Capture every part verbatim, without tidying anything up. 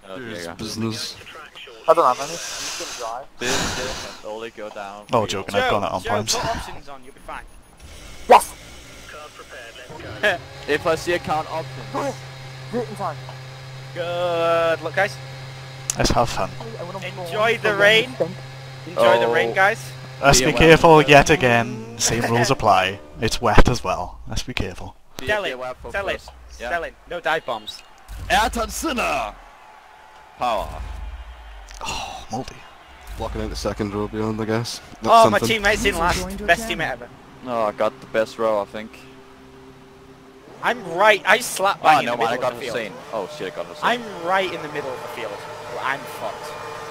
Oh, There's yeah. business. I don't have any. You can drive. Business and only go down. Oh, joking, I've gone it on Joe, primes. put options on, you'll be fine. Yes! If I see a count option. Go! Do it in time. Good luck, guys. Let's have fun. Enjoy the rain. Enjoy the rain, Oh. guys. Let's Be be aware. careful yet again. Same rules apply. It's wet as well. Let's be careful. Be- Sell be it. aware for Sell it. first. Yeah. Sell it. No dive bombs. Ayrton Sinner! Power. Oh, Multi. Blocking out the second row beyond, I guess. That's Oh, my something. teammate's in last. Best teammate ever. No, I got the best row, I think. I'm right. I slap Oh, bang in no, the man, I middle got of the field. Hussein. Oh, shit, I got Hussein. I'm right in the middle of the field. Well, I'm fucked.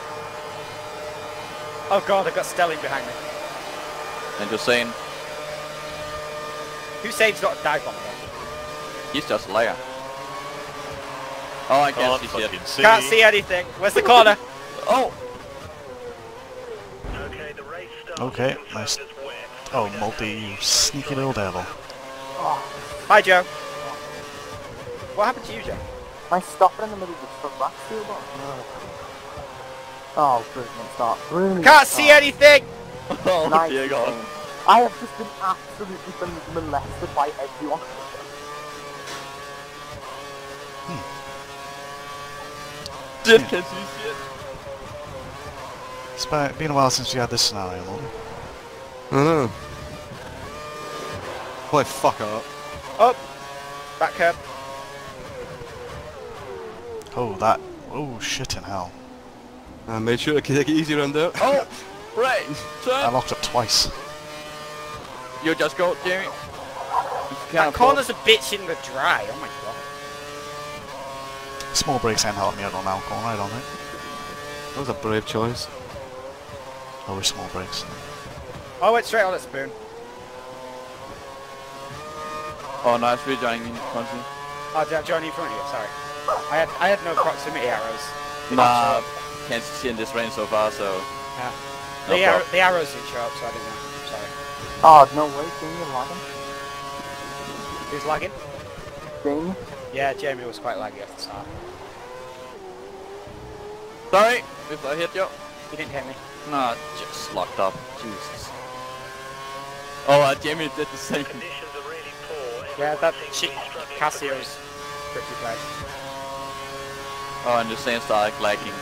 Oh god, I've got Stelling behind me. And Hussein, Hussein's got a dive bomb again. he's just a layer. Oh, I Can't can't see shit. fucking see. Can't see anything. Where's the corner? Oh! Okay, nice. Oh, Multi, you sneaky little devil. Hi, Joe. What happened to you, Joe? Am I stopping in the middle of the front back field? Oh, brilliant start. Brilliant Can't see start. anything! Oh, Nice. dear God. I have just been absolutely been molested by everyone. Just can't see shit. It's been been a while since we had this scenario, Multi. I don't know. Boy, fuck up. Up. Back curb. Oh, that. Oh, shit in hell. I made sure to take it easy around there. Oh! Right! I Turn! locked up twice. You just go, Jamie. That corner's a bitch in the dry. Oh my god. Small brakes ain't helping me out on that corner, I don't think. That was a brave choice. Always small brakes. Oh, I went straight on at Spoon. Oh, nice rejoining in Quincy. Oh, did I join in front of you? Sorry. I had I had no proximity arrows. Nah, can't see in this rain so far, so... Yeah. No The, arrow, problem. the arrows didn't show up, so I didn't know. Sorry. Oh, no way, Jamie lagging. Who's lagging? Jamie? Yeah, Jamie was quite laggy at the start. Sorry if I hit you. He didn't hit me. Nah, just locked up. Jesus. Oh, uh, Jamie did the same. Yeah, that shit Cassio's pretty bad. Oh, and the same started lagging.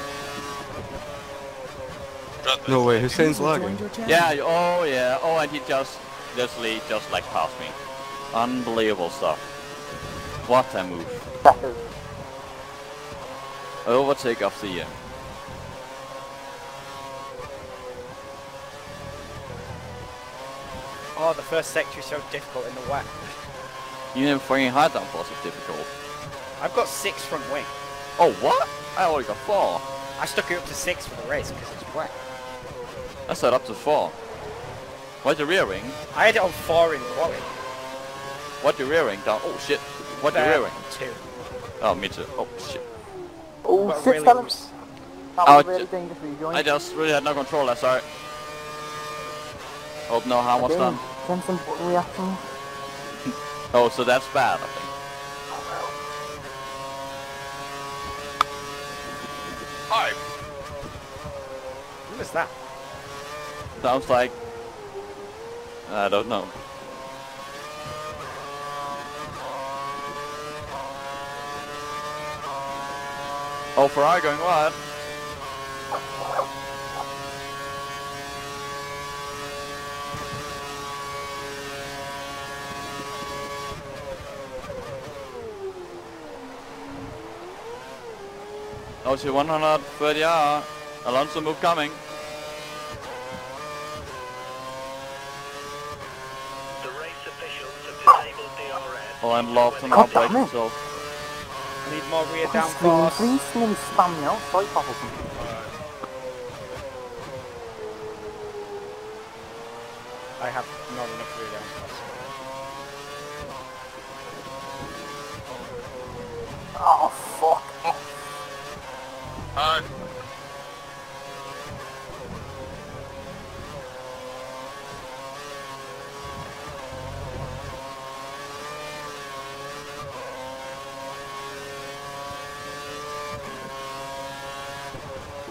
No way, Hussein's lagging. Yeah, oh yeah, oh, and he just, literally just like passed me. Unbelievable stuff. What a move. Overtake of the year. Oh, the first sector is so difficult in the wet. Even fucking high downforce is difficult. I've got six front wing. Oh, what? I only got four. I stuck it up to six for the race because it's wet. I set up to four. What's the rear wing? I had it on four in quality. What the rear wing down? Oh shit. What the Uh, rear wing? Two. Oh, me too. Oh shit. Oh, But shit, really Stelling. was- That Oh, was a really j- dangerous rejoin. I just really had no control, I'm sorry. Hope no harm was done. Send some button reactions. Oh, so that's bad, I think. Hi. Who was that? Sounds like... I don't know. Oh, Ferrari going wide. Oh, she one hundred thirty R. Alonso move coming. Oh, and Lofton now God damn breaks it. himself. I need more rear Fucking screaming, downforce. please, nearly spam me out. Sorry, Poppleton. I have not enough rear downforce. Oh, fuck. Hi.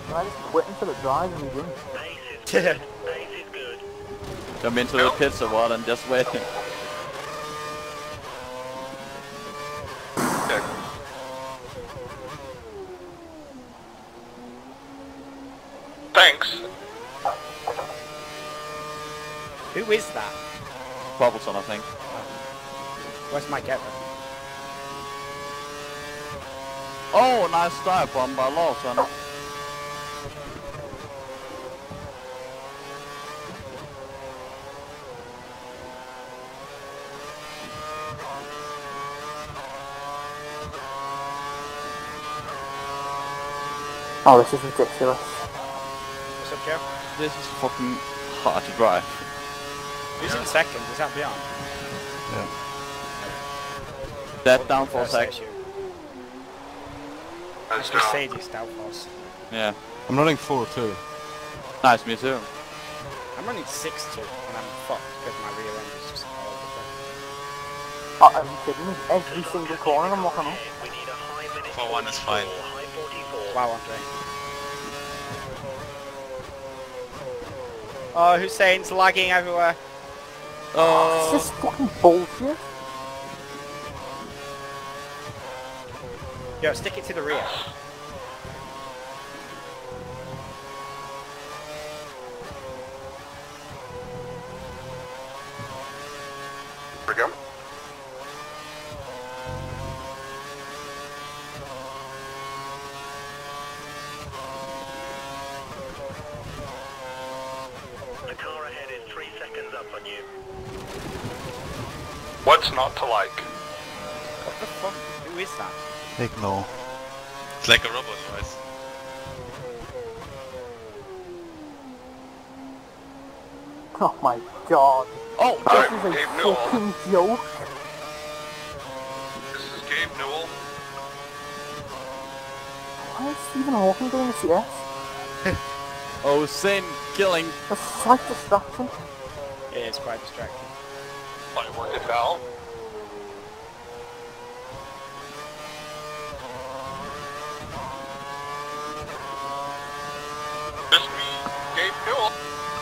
I just quit until it dries and we win. Jump into the pits or what and just waiting. Thanks. Who is that? Bubbleson, I think. Where's my getter? Oh, nice dive bomb by Lawson. Oh, this is ridiculous. What's up, Joe? This is fucking hard to drive. Who's in second? Is that Beyond? Yeah. Dead down for a First sec. issue. That's It's Mercedes downforce. Yeah. I'm running four two. Nice, me too. I'm running six two and I'm fucked because my rear end is just all over the place. Oh, are you kidding me? Every single corner I'm looking up. four one is fine. Wow, Andre. Oh, Hussein's lagging everywhere. Oh, It's just fucking bullshit. Yo, stick it to the rear. Here we go. The car ahead is three seconds up on you. What's not to like? What the fuck? Who is that? Ignore. It's like a robot voice. Oh my god. oh, This Alright, is a Gabe Newell. fucking joke. This is Gabe Newell. Why is Stephen Hawking doing this? Yes? oh, Sin killing. A slight distraction. It is quite distracting. I work it out. This me, Gabe Newell.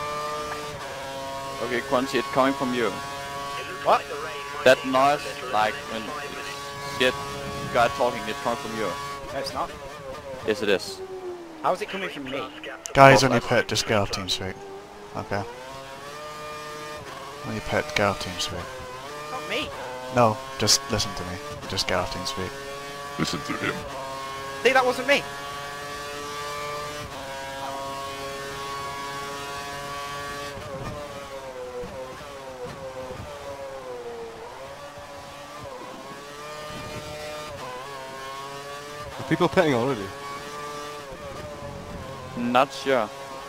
Okay, Crunchy, it's coming from you. What? That noise, like when shit guy talking, it's coming from you. No, it's not. Yes, it is. How is it coming from me? Guys, on your pit, just get off team speak. Okay. On your pit, get off team speak. Not me. No, just listen to me. Just get off team speak. Listen to him. See, that wasn't me. Are people pitting already? Not sure.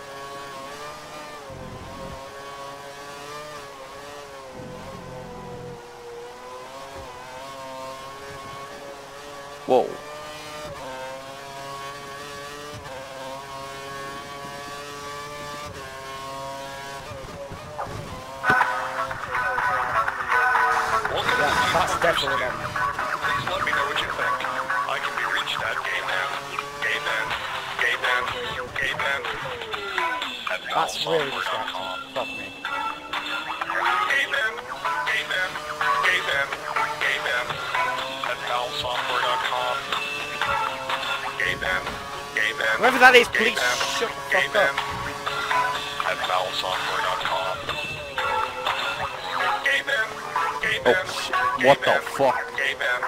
Whoa. Yeah, that's definitely not me. Please let me know what you think. I can be reached at Gayman, Gayman, Gayman, Gayman. at That's really valsoftware dot distracting. com. Fuck me. Gayman, Gayman, Gayman, Gayman at valsoftware dot com. Gayman, Gayman. Whoever that is, please Gayman, shut the fuck Gayman up. at valsoftware dot com. Gayman, Oh, Gayman, shit. What the Gayman, fuck? Gayman.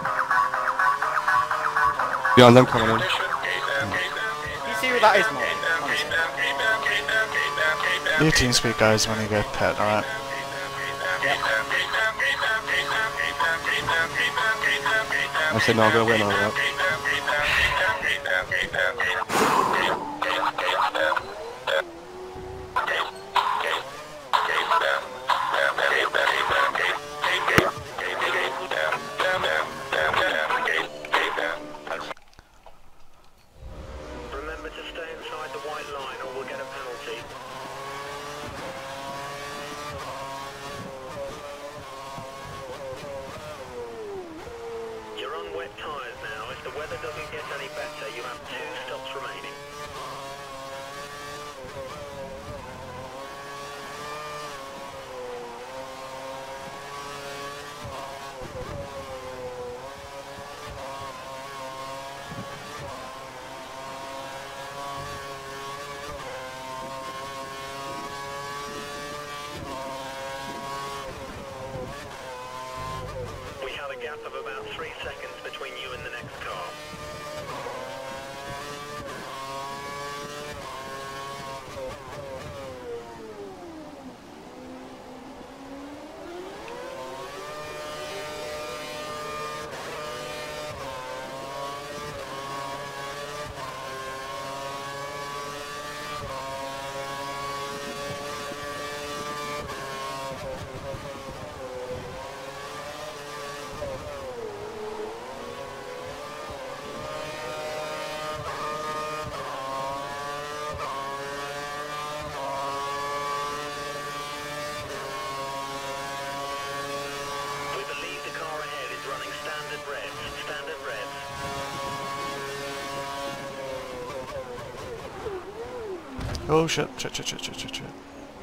Beyond them coming in. Edition, Gayman, Gayman, You see who that is, Mo? Gayman, Honestly. Gayman, Gayman, Gayman, Gayman, Gayman. Do your team speak, guys, when you get pit, alright? I said no, I'm gonna win all that. Remember to stay inside the white line or we'll get a penalty. You're on wet tyres now. If the weather doesn't get any better, you have two stops remaining. We have a gap of about three seconds between you and the next car. Oh shit, shit, shit, shit, shit, shit, shit.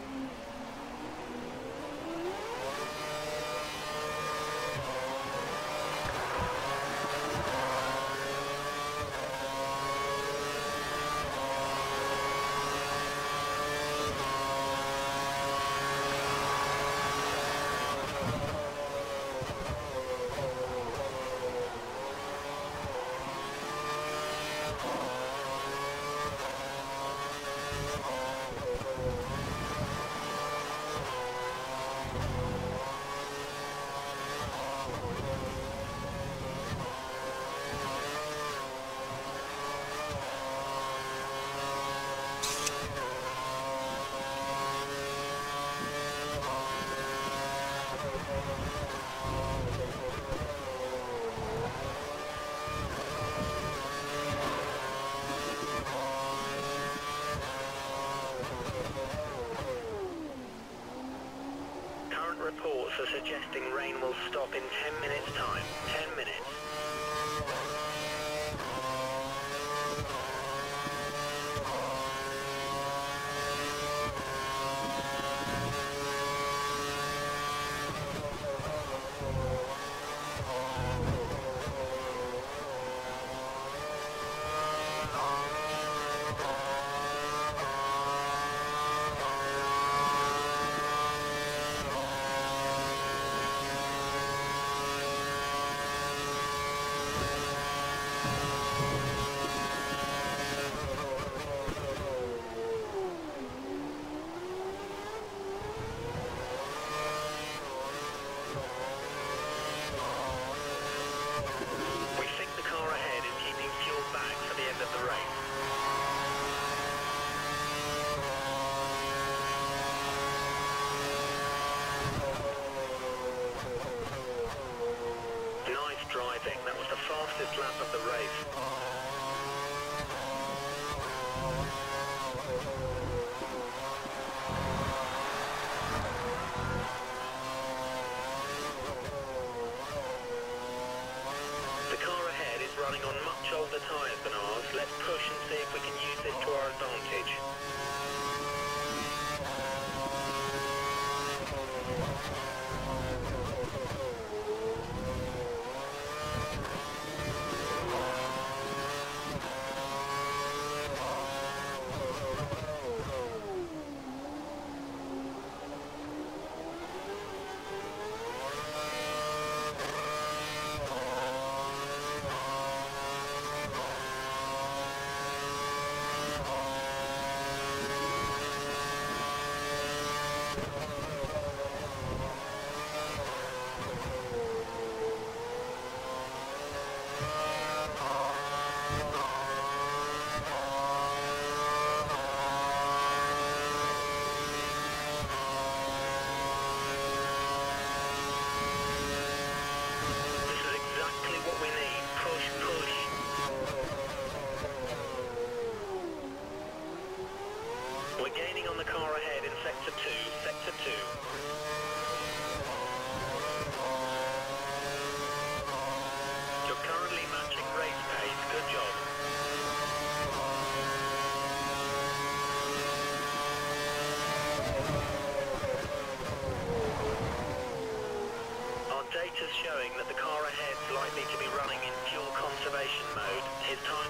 Reports are suggesting rain will stop in ten minutes time. ten minutes. That was the fastest lap of the race. The car ahead is running on much older tyres than ours. Let's push and see if we can use this to our advantage. Showing that the car ahead is likely to be running in fuel conservation mode. His time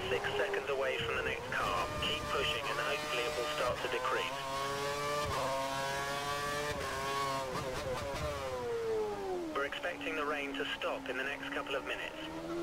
six seconds away from the next car. Keep pushing and hopefully it will start to decrease. We're expecting the rain to stop in the next couple of minutes.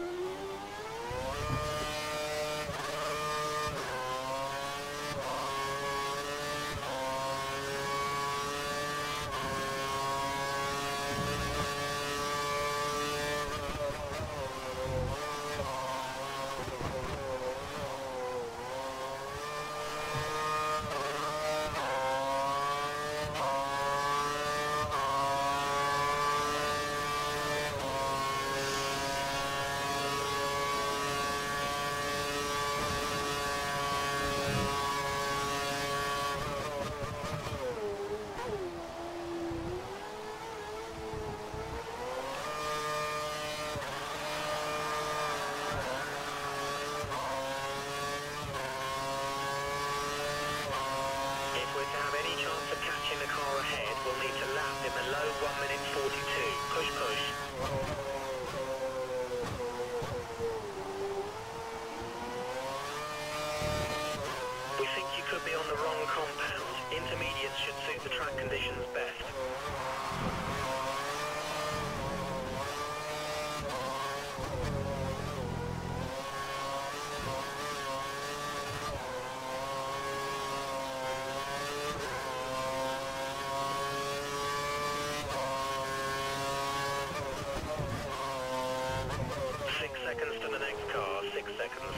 one minute forty-two. Push, push. We think you could be on the wrong compound. Intermediates should suit the track conditions best. Six seconds to the next car, six seconds.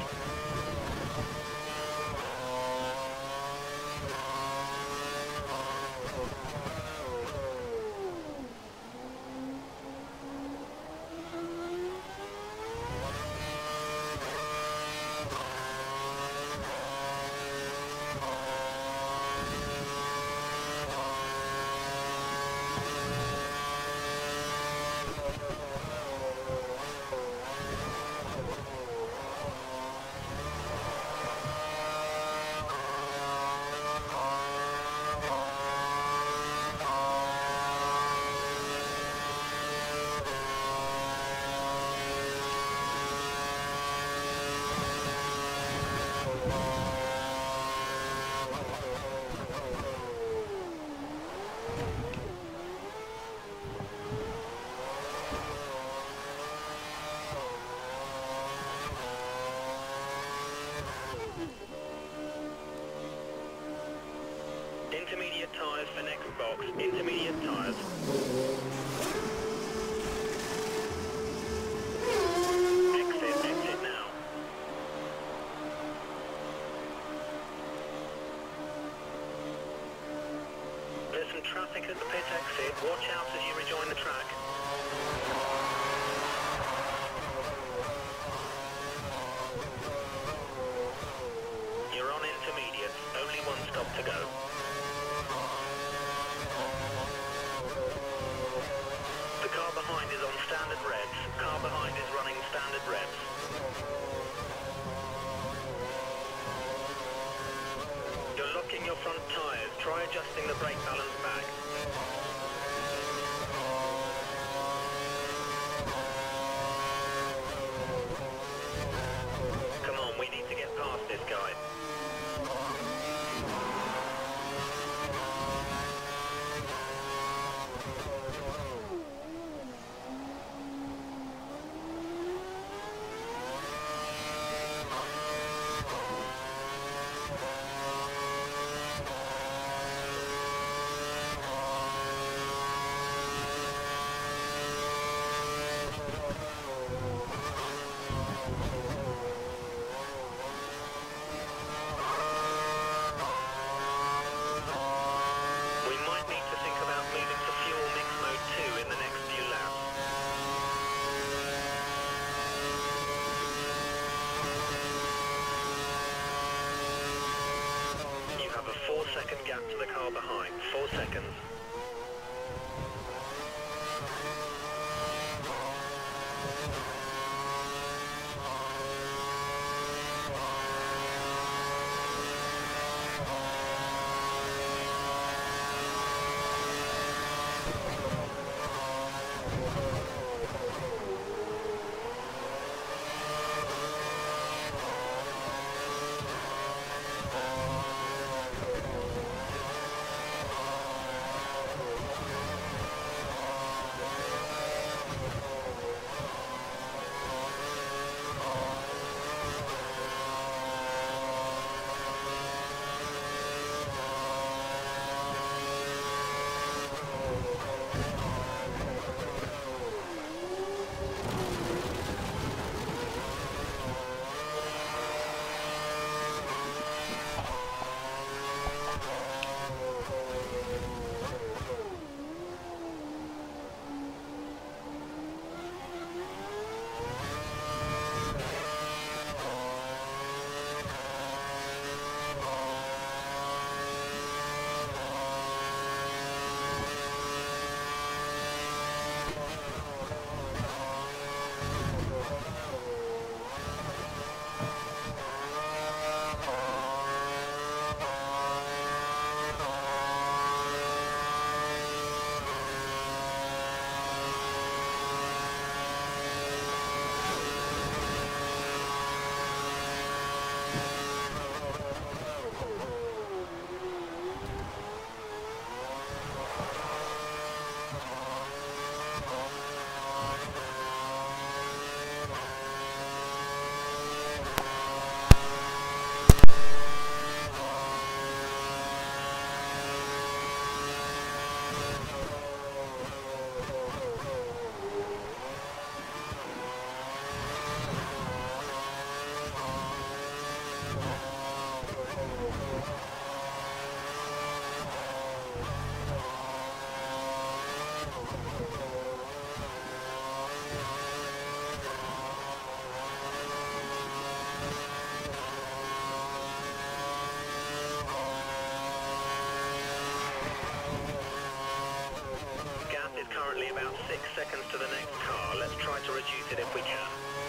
Intermediate tyres for next box. Intermediate tyres. Exit, exit now. There's some traffic at the pit exit. Watch out as you rejoin the track. You're on intermediates. Only one stop to go. The car behind is on standard revs. Car behind is running standard revs. You're locking your front tyres. Try adjusting the brake balance back. Come on, we need to get past this guy. Second gap to the car behind. Four seconds. about six seconds to the next car. Let's try to reduce it if we can.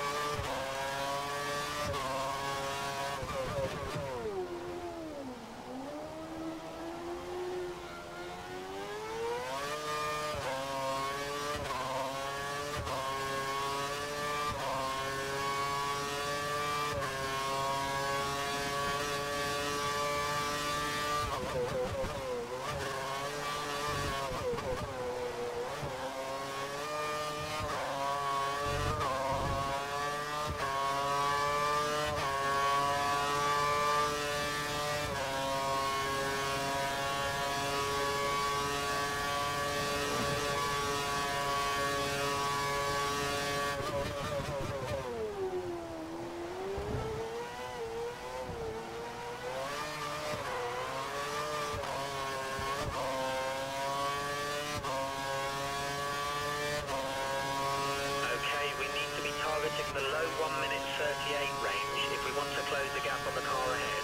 The low one minute thirty-eight range if we want to close the gap on the car ahead.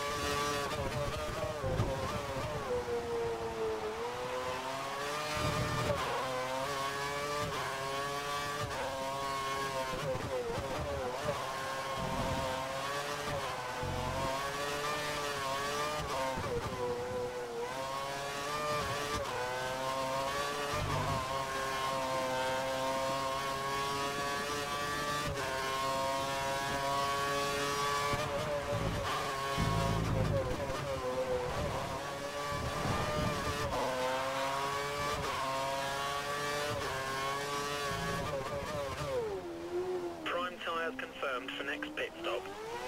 Tyres confirmed for next pit stop.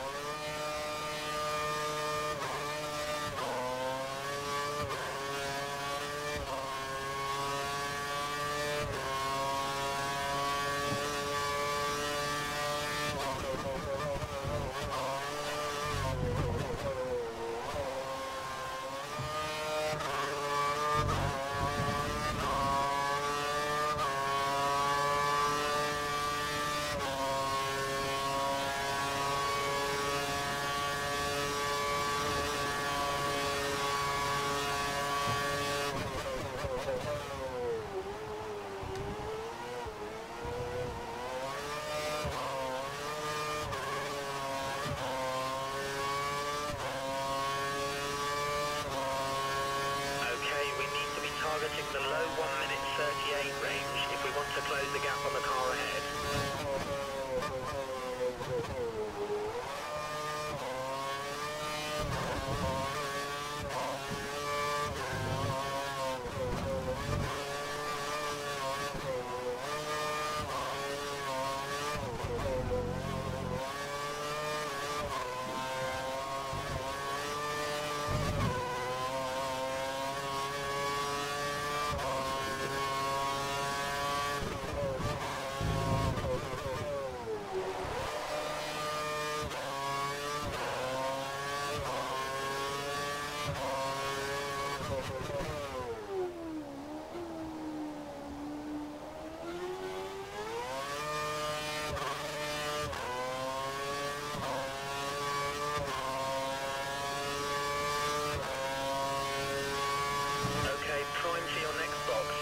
Targeting the low one minute thirty-eight range if we want to close the gap on the car ahead. Prime to your next box.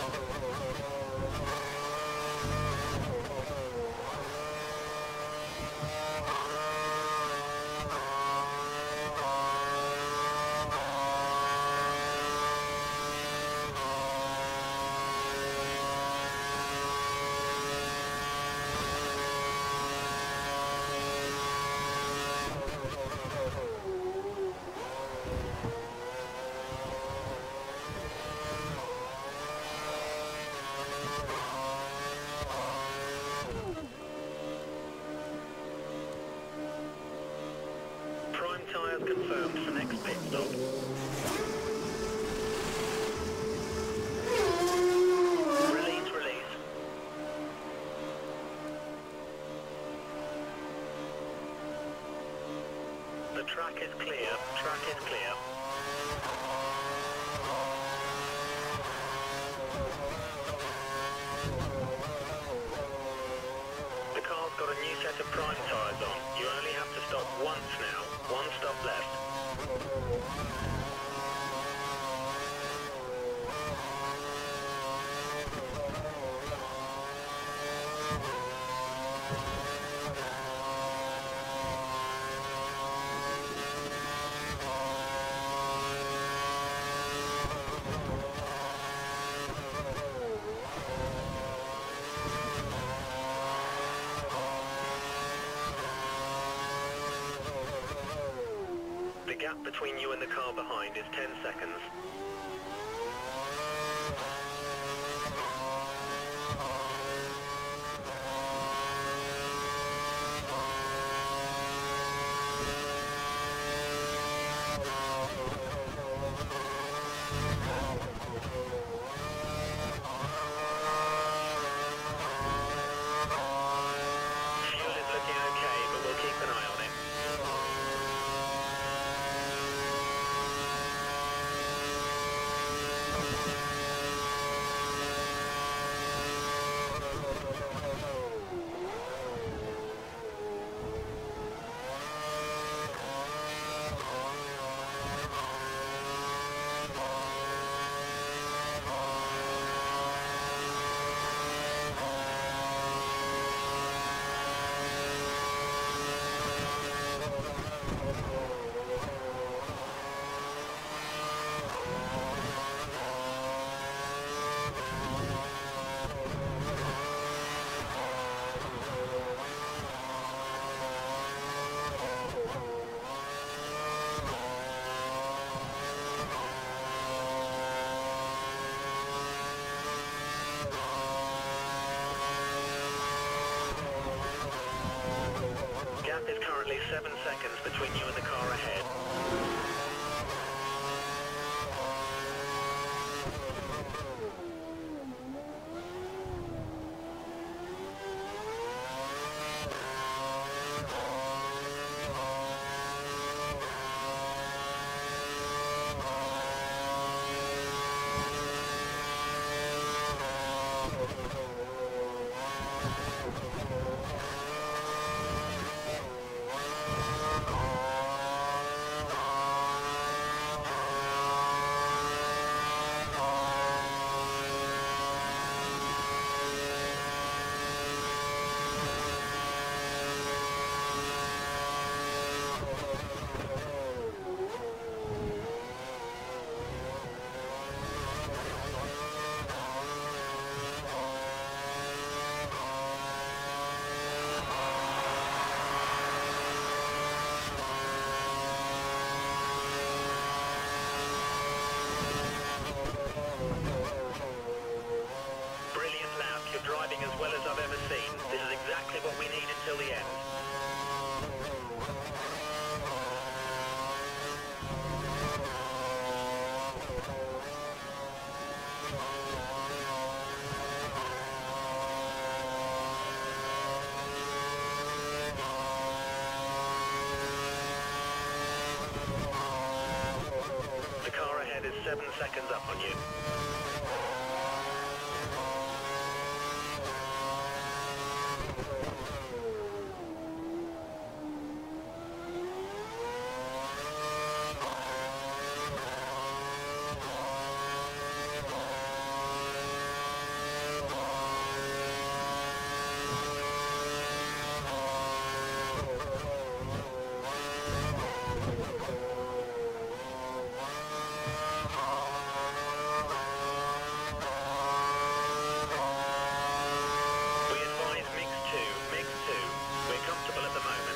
Prime tyres confirmed for next pit stop. Release, release. The track is clear, track is clear. The car's got a new set of Prime tyres on. You only have to stop once now. One stop left. The gap between you and the car behind is ten seconds. Fuel is looking okay, but we'll keep an eye on it. Gap is currently seven seconds between you and the car ahead. Brilliant lap. You're driving as well as I've ever seen. This is exactly what we need until the end. The car ahead is seven seconds up on you. Comfortable at the moment.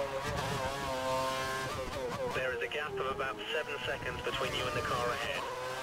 There is a gap of about seven seconds between you and the car ahead.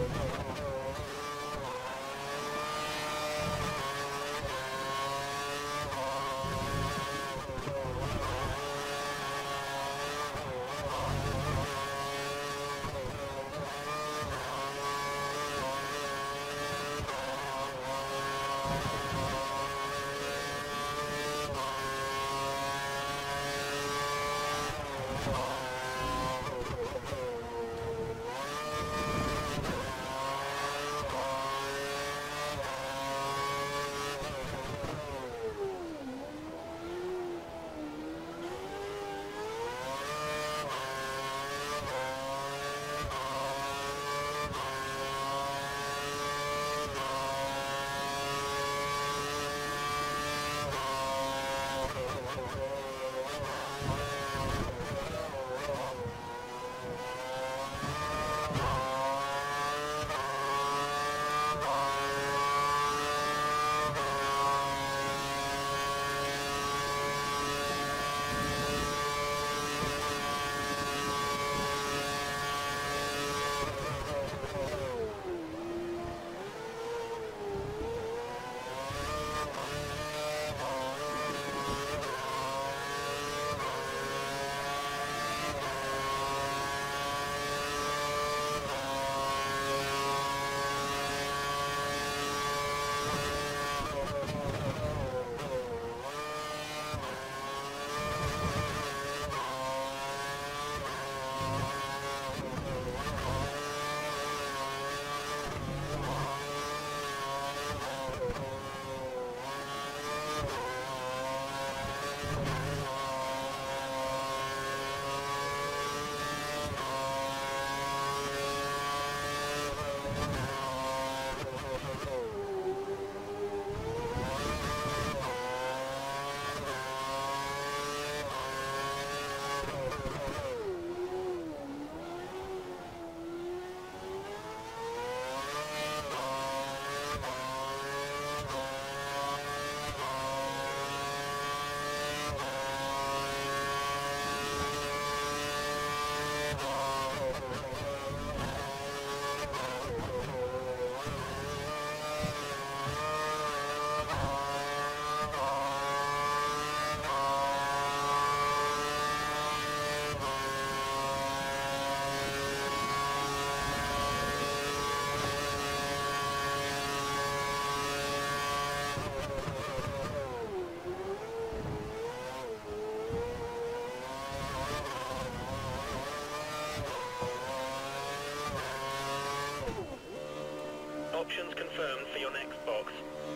Options confirmed for your next box.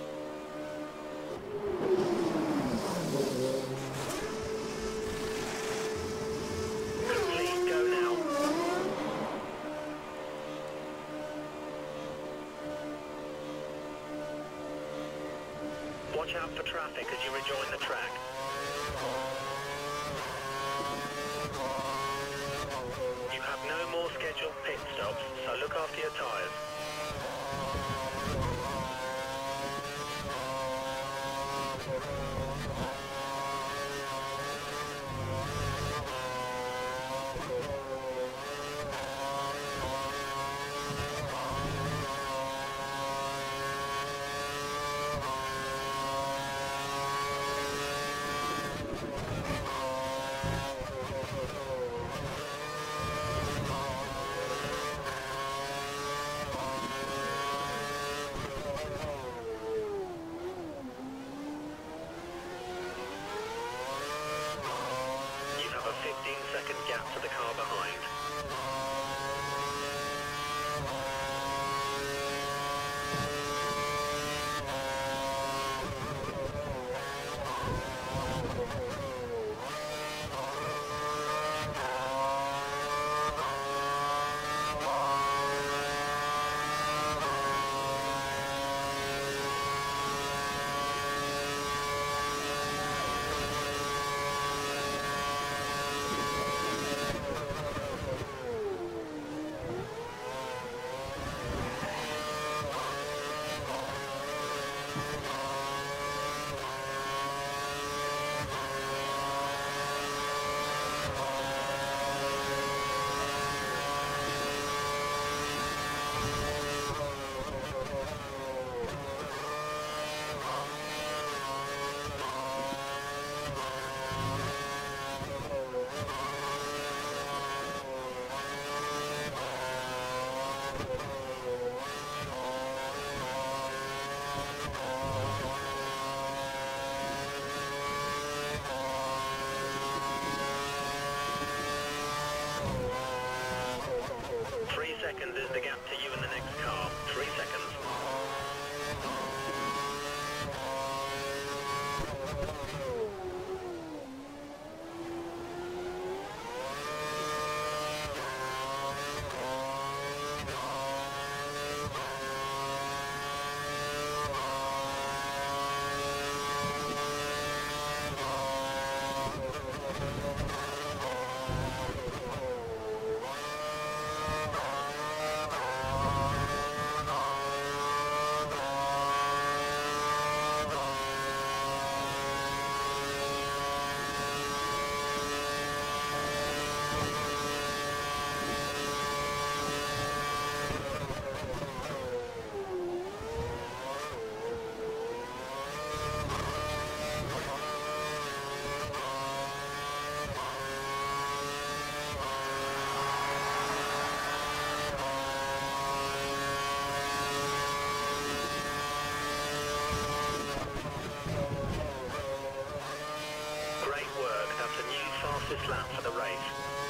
Complete, go now. Watch out for traffic as you rejoin the track. You have no more scheduled pit stops, so look after your tyres. fastest lap for the race.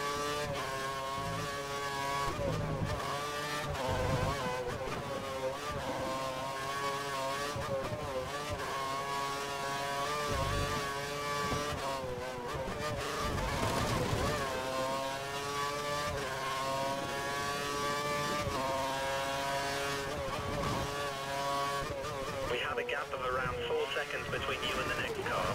We have a gap of around four seconds between you and the next car.